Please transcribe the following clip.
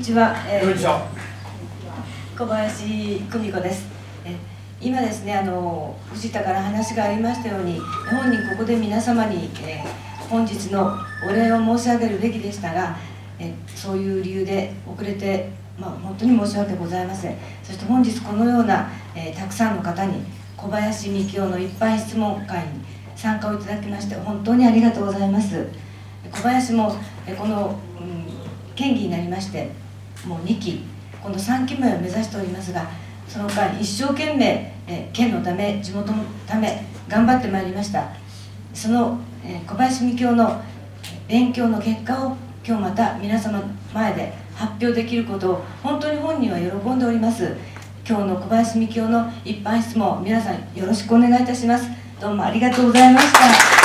ちは、小林久美子です。今ですね、藤田から話がありましたように、本人ここで皆様に、本日のお礼を申し上げるべきでしたが、そういう理由で遅れて、本当に申し訳ございません。そして本日このような、たくさんの方に小林幹夫の一般質問会に参加をいただきまして本当にありがとうございます。小林もこの、県議になりましてもう2期、この3期目を目指しておりますが、その間一生懸命、県のため地元のため頑張ってまいりました。その、小林幹夫の勉強の結果を今日また皆様前で発表できることを本当に本人は喜んでおります。今日の小林幹夫の一般質問、皆さんよろしくお願いいたします。どうもありがとうございました。